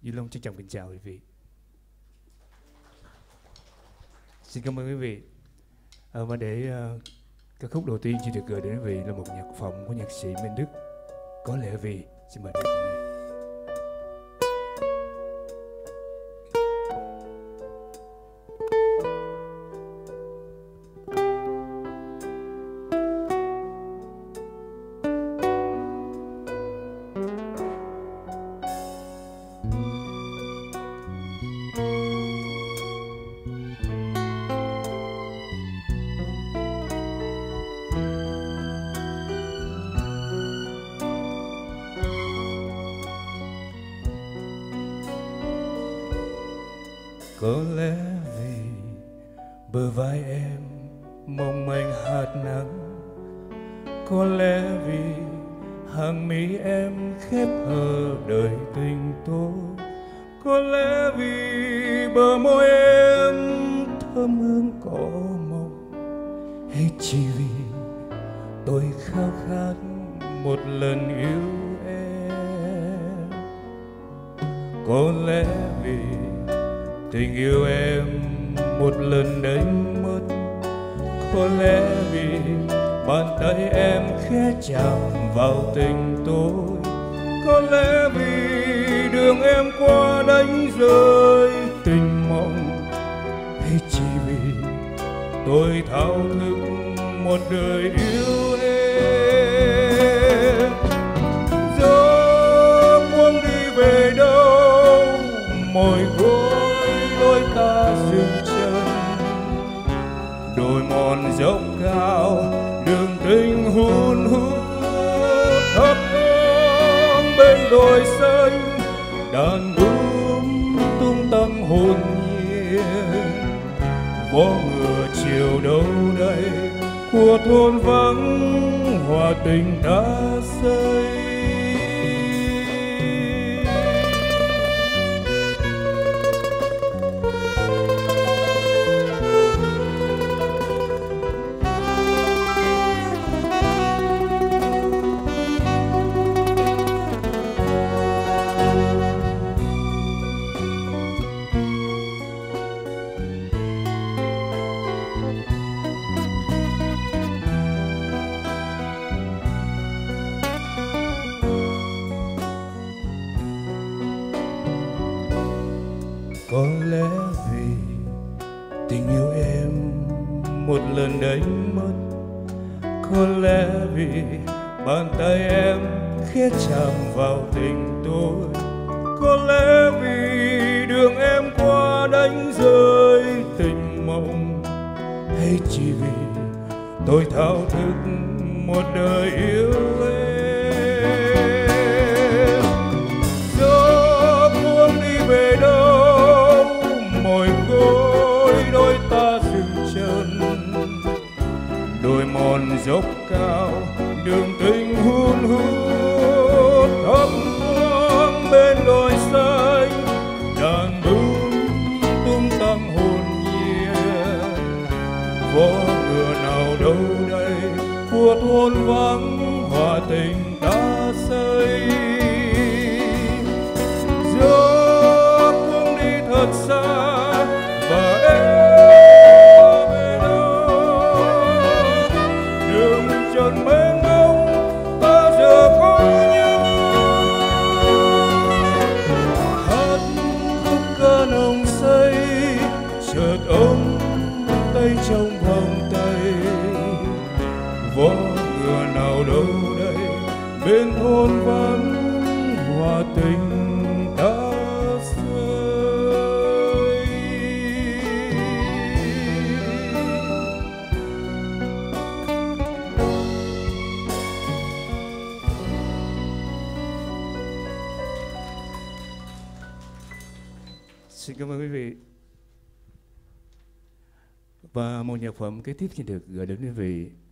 Duy Long trân trọng kính chào quý vị. Xin cảm ơn quý vị. Và để ca khúc đầu tiên chỉ được gửi đến quý vị là một nhạc phẩm của nhạc sĩ Minh Đức, Có Lẽ Vì. Xin mời quý vị cùng nghe. Có lẽ vì bờ vai em mong manh hạt nắng, có lẽ vì hàng mi em khép hờ đời tình tôi, có lẽ vì bờ môi em thơm hương cỏ mọng, hay chỉ vì tôi khao khát một lần yêu em. Có lẽ vì tình yêu em một lần đánh mất, có lẽ vì bàn tay em khẽ chạm vào tình tôi, có lẽ vì đường em qua đánh rơi tình mộng, hay chỉ vì tôi thao thức một đời yêu em. Gió buông đi về đâu, mỏi gối đôi ta dừng chân, đồi mòn dốc cao đường tình hun hút, thấp thoáng bên đồi xanh đàn bướm tung tăng hồn nhiên. Vó ngựa chiều đâu đây của thôn vắng hòa tình đã xây. Có lẽ vì tình yêu em một lần đánh mất, có lẽ vì bàn tay em khẽ chạm vào tình tôi, có lẽ vì đường em qua đánh rơi tình mộng, hay chỉ vì tôi thao thức một đời yêu em. Gió buông đi về đâu, mỏi gối đôi ta dừng chân, đồi mòn dốc cao đường tình hun hút, thấp thoáng bên đồi xanh đàn bướm tung tăng hồn nhiên. Vó ngựa nào đâu đây của thôn vắng hòa tình đã xây. Gió cuốn đi thật xa và em về đâu, đường trần mênh mông ta giờ có nhau. Hát khúc ca nồng say chợt ôm tay trong vòng tay. Vó ngựa nào đâu đây bên thôn vắng hòa tình đã xây. Xin cảm ơn quý vị. Và một nhạc phẩm kế tiếp xin được gửi đến quý vị